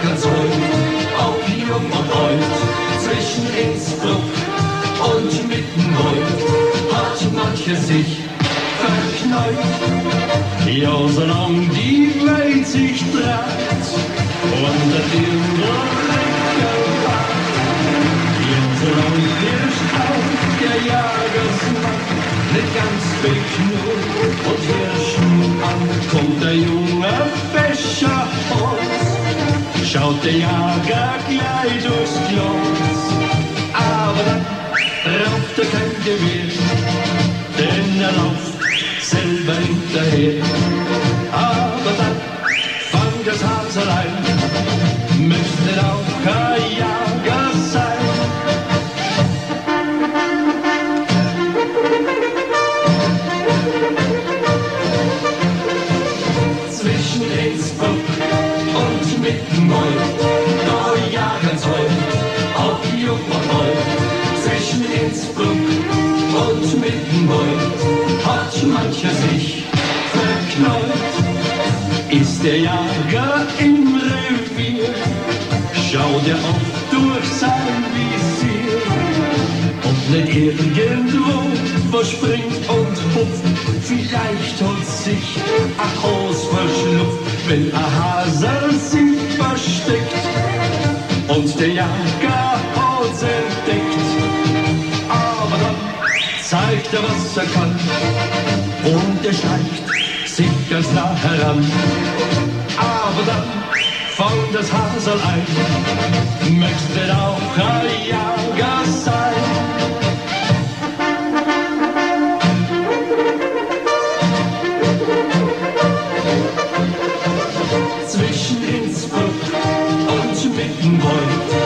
ganz heut, ob jung und alt, zwischen Innsbruck und Mittenwald hat manche sich verknallt. Ja, solang die Welt sich dreht und der Irrlichter wacht, ja, solang der Strauch der Jagersmann nicht ganz beknurrt und Hirschen an, kommt der junge Fäscher aus, schaut der Jager gleich durchs Glas, aber dann rauft er kein Gewehr, denn er läuft selber hinterher. Aber dann fang das Haselein, müsste auch ein Jager sein. Zwischen Innsbruck und Mittenwald, da jagen's heut, ob jung und alt. Zwischen Innsbruck und Mittenwald hat mancher sich verknallt. Ist der Jager im Revier, schaut er oft durch sein Visier, ob nicht irgendwo was springt und hupft, vielleicht holt sich ein Haus verschlupft, wenn ein Hasel sich versteckt und der Jager hat's entdeckt. Aber dann zeigt er, was er kann, und er schleicht sich ganz nah heran. Aber dann fängt das Hasel ein, möchte auch ein Jager sein. Zwischen Innsbruck und Mittenwald,